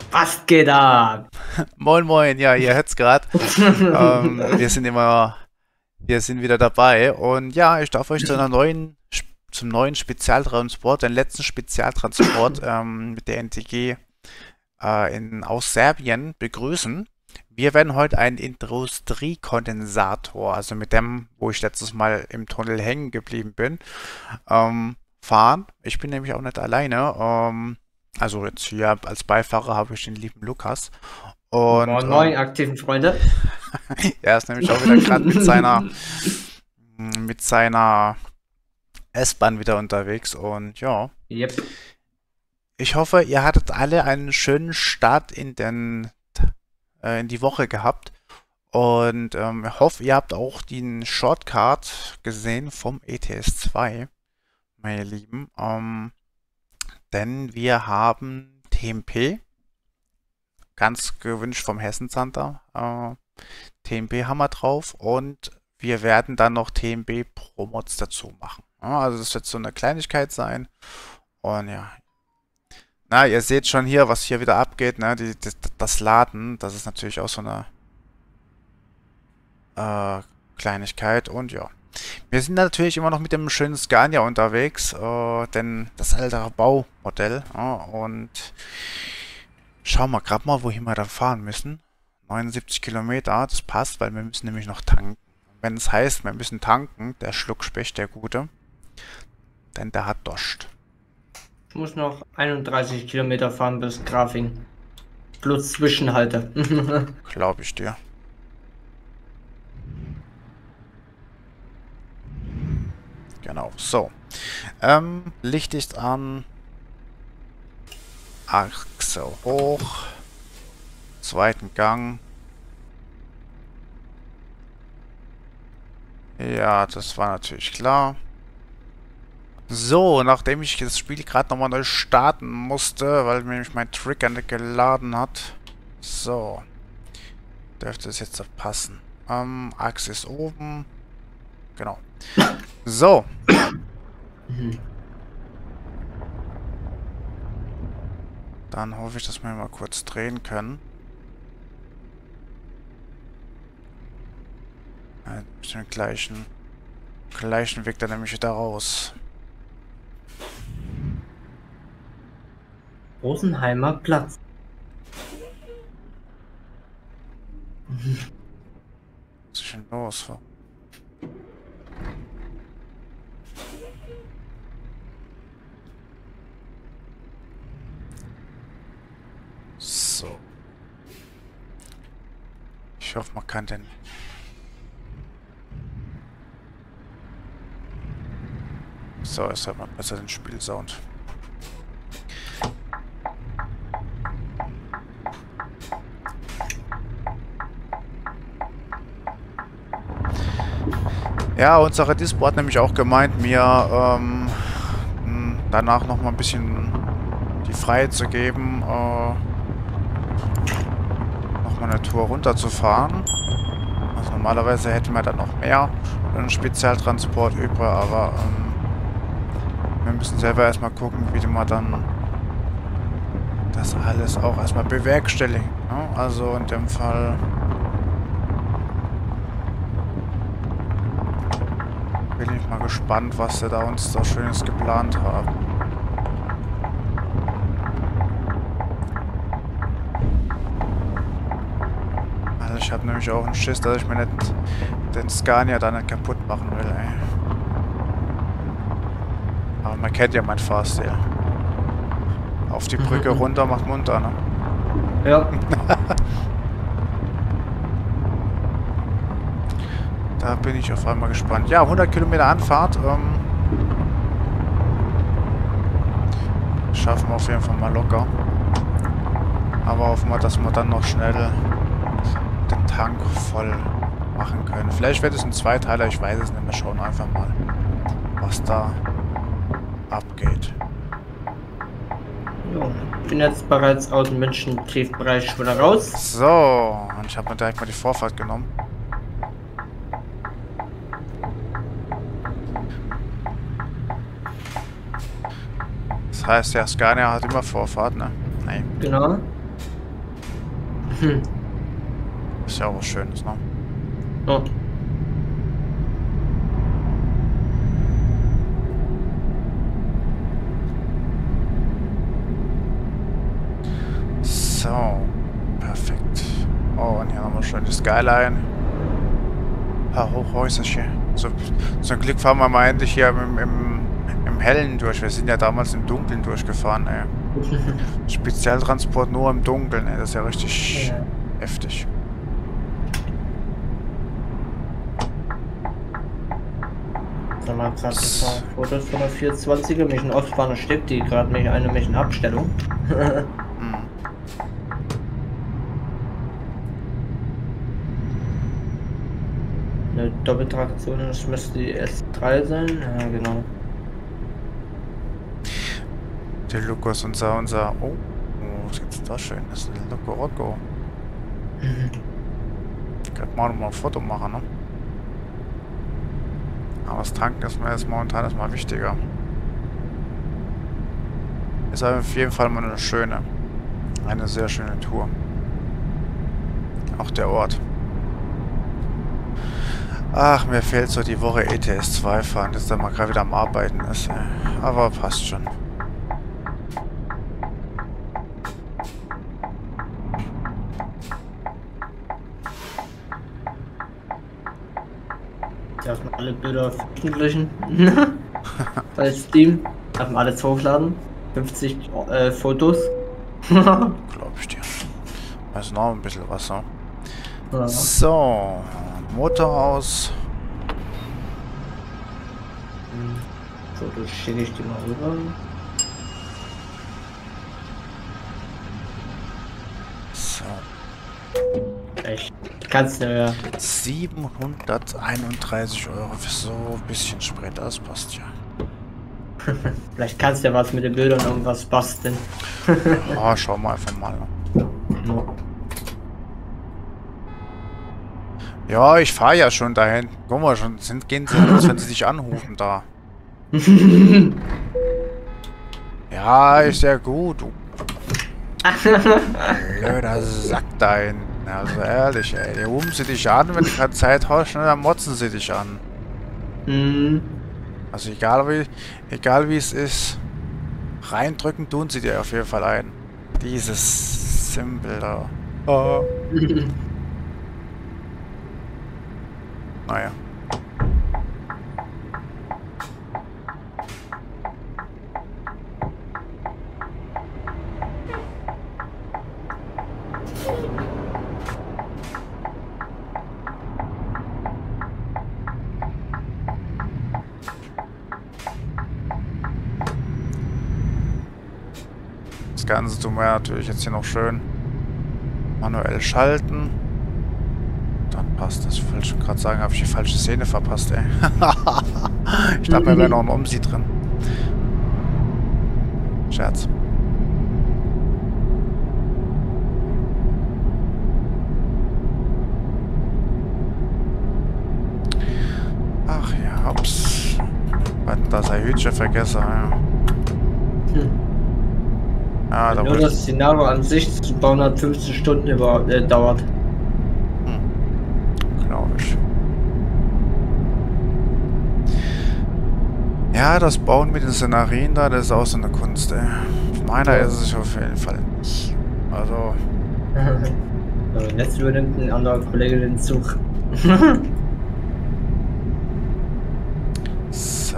Was geht ab? Moin moin, ja, ihr hört's gerade. Wir sind wieder dabei und ja, ich darf euch zum neuen Spezialtransport, den letzten Spezialtransport mit der NTG aus Serbien begrüßen. Wir werden heute einen Industriekondensator, also mit dem, wo ich letztes Mal im Tunnel hängen geblieben bin, fahren. Ich bin nämlich auch nicht alleine. Also jetzt hier als Beifahrer habe ich den lieben Lukas. Und Moin, moin, aktiven Freunde. er ist nämlich auch wieder gerade mit seiner S-Bahn wieder unterwegs. Und ja, Yep. ich hoffe, ihr hattet alle einen schönen Start in die Woche gehabt. Und ich hoffe, ihr habt auch den Shortcut gesehen vom ETS 2, meine Lieben. Denn wir haben TMP, ganz gewünscht vom Hessenzander. TMP haben wir drauf und wir werden dann noch TMP Pro-Mods dazu machen. Ja, also das wird so eine Kleinigkeit sein. Und ja, na, ihr seht schon hier, was hier wieder abgeht, ne? Das Laden, das ist natürlich auch so eine Kleinigkeit. Und ja, wir sind natürlich immer noch mit dem schönen Scania unterwegs, denn das ältere Baumodell. Und schauen wir gerade mal, wohin wir da fahren müssen. 79 Kilometer, das passt, weil wir müssen nämlich noch tanken. Wenn es heißt, wir müssen tanken, der Schluckspecht, der Gute, denn der hat Durst. Ich muss noch 31 Kilometer fahren bis Grafing. Plus Zwischenhalte. Glaube ich dir. Genau, so. Licht ist an. Achse hoch. Zweiten Gang. Ja, das war natürlich klar. So, nachdem ich das Spiel gerade nochmal neu starten musste, weil mir nämlich mein Trigger nicht geladen hat. So. Dürfte es jetzt passen. Achse ist oben. Genau. So. Dann hoffe ich, dass wir mal kurz drehen können. Den gleichen Weg dann nämlich wieder raus. Rosenheimer Platz. Was ist denn los? So. Ich hoffe, man kann den... So, jetzt hat man besser den Spielsound. Ja, unsere Dispo hat nämlich auch gemeint, mir danach noch mal ein bisschen die Freiheit zu geben, noch mal eine Tour runterzufahren. Also normalerweise hätten wir dann noch mehr einen Spezialtransport übrig, aber wir müssen selber erstmal gucken, wie wir dann das alles auch erstmal bewerkstelligen. Ne? Also in dem Fall bin ich mal gespannt, was sie da uns da Schönes geplant haben. Also ich habe nämlich auch einen Schiss, dass ich mir nicht den Scania da nicht kaputt machen will, ey. Aber man kennt ja meinen Fahrstil. Auf die Brücke runter macht munter, ne? Ja. Da bin ich auf einmal gespannt. Ja, 100 Kilometer Anfahrt. Schaffen wir auf jeden Fall mal locker. Aber hoffen wir, dass wir dann noch schnell den Tank voll machen können. Vielleicht wird es ein Zweiteiler, ich weiß es nicht. Wir schauen einfach mal, was da abgeht. Jo. Bin jetzt bereits aus dem München-Triefbereich wieder raus. So, und ich habe mir direkt mal die Vorfahrt genommen. Das heißt, der Scania hat immer Vorfahrt, ne? Nein. Genau. Hm. Ist ja auch was Schönes, ne? Ja. So, perfekt. Oh, und hier haben wir schon die Skyline. Hochhäuserchen. So, zum Glück fahren wir mal endlich hier im Hellen durch. Wir sind ja damals im Dunkeln durchgefahren, ey. Spezialtransport nur im Dunkeln, ey. Das ist ja richtig Ja. heftig. Sag mal gerade ein paar Fotos von der 420er, mich in Ostbahn Stück, die gerade mich in Abstellung. Hm. Eine Doppeltraktion, das müsste die S3 sein. Ja, genau. Der Lukas, unser... Oh, was gibt's da schön? Das ist ein Loco Rocco. Könnte man noch mal ein Foto machen, ne? Aber das Tanken ist mir jetzt momentan erstmal wichtiger. Ist auf jeden Fall mal eine sehr schöne Tour. Auch der Ort. Ach, mir fehlt so die Woche ETS 2 fahren, dass da mal gerade wieder am Arbeiten ist. Ey. Aber passt schon. Darf man alle Bilder veröffentlichen? Bei Steam. Darf man alles hochladen? 50 Fotos. Glaub ich dir. Also noch ein bisschen Wasser. Ja. So, Motor aus. Fotos schicke ich dir mal rüber. So. Echt. Kannst du ja. 731 Euro für so ein bisschen Sprit, das passt ja. Vielleicht kannst du ja was mit den Bildern irgendwas basteln. Ah, schau mal einfach mal. Ja, ich fahre ja schon dahin. Guck mal, gehen sie los, wenn sie dich anrufen da. Ja, ist ja gut, du. Blöder Sack da hinten. Also ehrlich, ey. Die rufen sie dich an, wenn du keine Zeit hast, ne, dann motzen sie dich an. Also egal wie es ist, reindrücken tun sie dir auf jeden Fall ein. Dieses Symbol da. Oh. Naja. Das Ganze tun wir natürlich jetzt hier noch schön manuell schalten. Dann passt das. Ich wollte schon gerade sagen, habe ich die falsche Szene verpasst, ey. Ich dachte, da wäre noch ein Omsi drin. Scherz. Ach ja, ups. Da sei Hütchen vergessen, ja. Ja, da Nur das Szenario an sich zu bauen hat 15 Stunden dauert. Glaube ich. Ja, das Bauen mit den Szenarien da, das ist auch so eine Kunst, ey. Meiner ist es auf jeden Fall nicht. Also. Jetzt übernimmt ein anderer Kollege den Zug. So.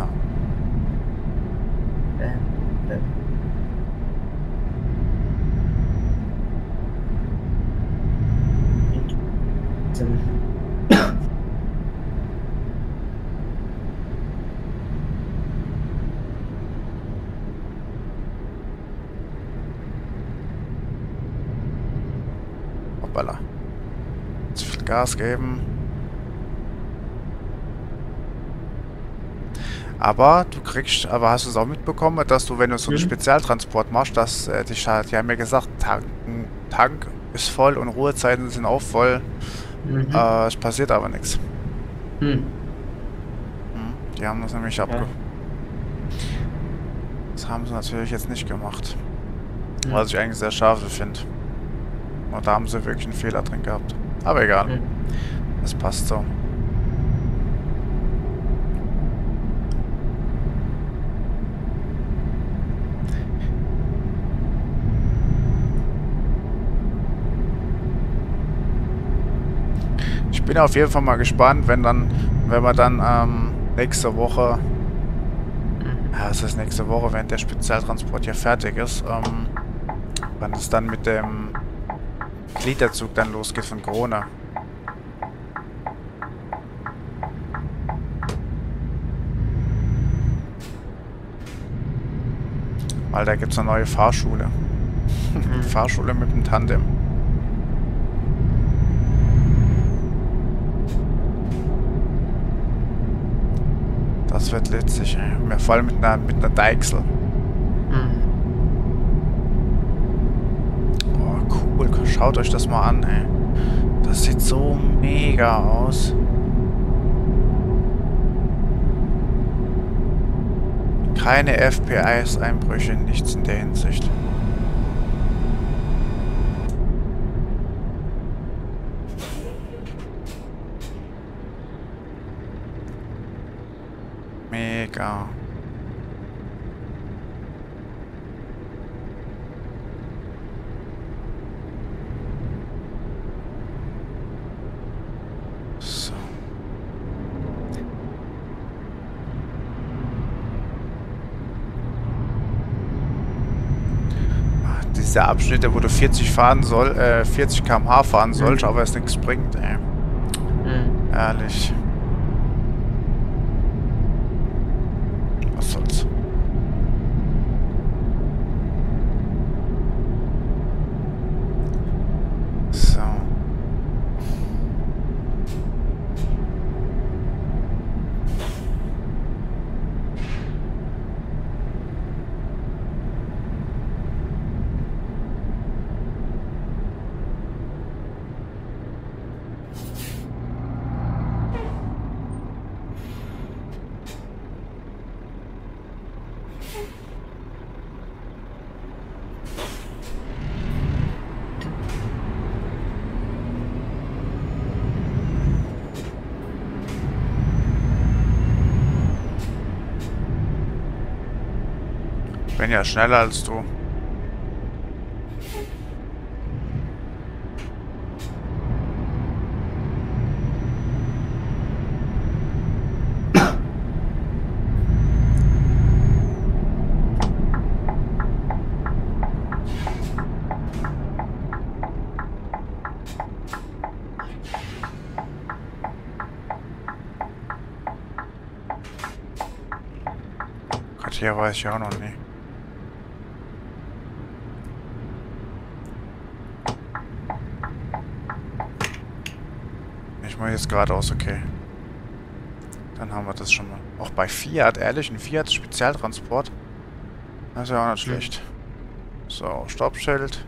Hoppala. Zu viel Gas geben. Aber aber hast du es auch mitbekommen, dass du, wenn du so einen Spezialtransport machst, dass die haben mir gesagt, Tank ist voll und Ruhezeiten sind auch voll. Es passiert aber nichts. Die haben das nämlich Das haben sie natürlich jetzt nicht gemacht. Was ich eigentlich sehr schade finde. Und da haben sie wirklich einen Fehler drin gehabt. Aber egal. Hm. Das passt so. Ich bin auf jeden Fall mal gespannt, wenn wir dann nächste Woche, ja, es ist nächste Woche, wenn der Spezialtransport hier fertig ist, wann es dann mit dem Gliederzug dann losgeht von Krone. Weil da gibt es eine neue Fahrschule. Fahrschule mit dem Tandem. Das wird letztlich, ey. Vor allem mit einer Deichsel. Oh, cool. Schaut euch das mal an, ey. Das sieht so mega aus. Keine FPS-Einbrüche, nichts in der Hinsicht. Mega. So. Diese Abschnitte, wo du 40 km/h fahren sollst, aber es nichts bringt, ey. Ehrlich. Was soll's? So. Bin ja schneller als du. Gott, hier weiß ich auch noch nie. Ich mache jetzt geradeaus, okay. Dann haben wir das schon mal. Auch bei Fiat, ehrlich, ein Fiat Spezialtransport. Das ist ja auch nicht schlecht. So, Stoppschild.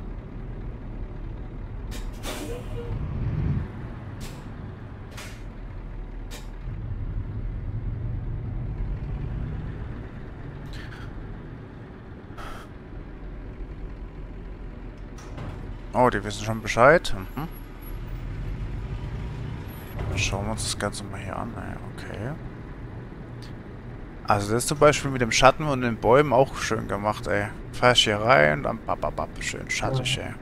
Oh, die wissen schon Bescheid. Mhm. Dann schauen wir uns das Ganze mal hier an. Okay. Also das ist zum Beispiel mit dem Schatten und den Bäumen auch schön gemacht, ey. Fährst hier rein, dann bababab, schön schattig, ey.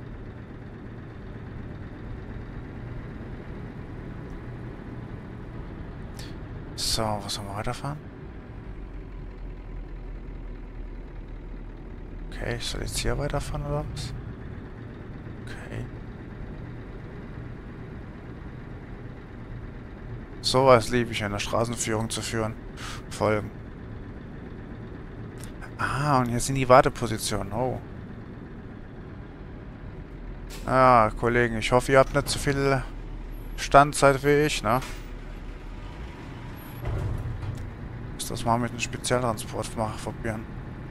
So, was sollen wir weiterfahren? Okay, ich soll jetzt hier weiterfahren oder was? Okay. Sowas liebe ich, eine Straßenführung zu führen. Folgen. Ah, und hier sind die Wartepositionen. Oh. Ah, Kollegen, ich hoffe, ihr habt nicht so viel Standzeit wie ich, ne? Muss das mal mit einem Spezialtransport probieren.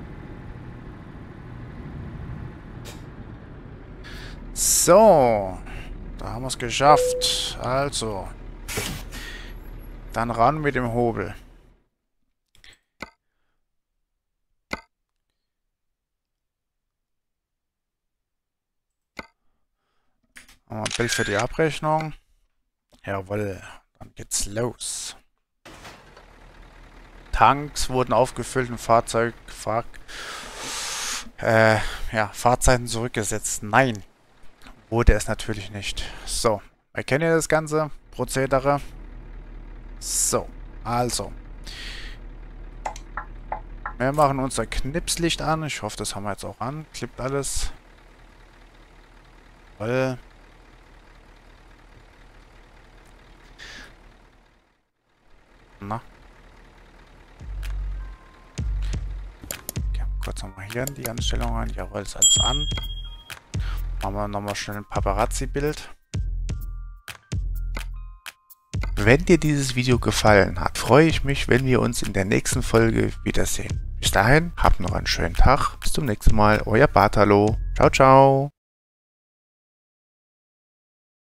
So. Da haben wir es geschafft. Also. Dann ran mit dem Hobel. Ein Bild für die Abrechnung. Jawohl, dann geht's los. Tanks wurden aufgefüllt und Fahrzeiten zurückgesetzt. Nein, wurde es natürlich nicht. So, erkennt ihr das ganze Prozedere? So, also. Wir machen unser Knipslicht an. Ich hoffe, das haben wir jetzt auch an. Klippt alles. Voll. Na. Okay, kurz nochmal hier in die Anstellung rein. Jawohl, ist alles an. Machen wir nochmal schnell ein Paparazzi-Bild. Wenn dir dieses Video gefallen hat, freue ich mich, wenn wir uns in der nächsten Folge wiedersehen. Bis dahin, habt noch einen schönen Tag. Bis zum nächsten Mal. Euer Bartalo. Ciao, ciao.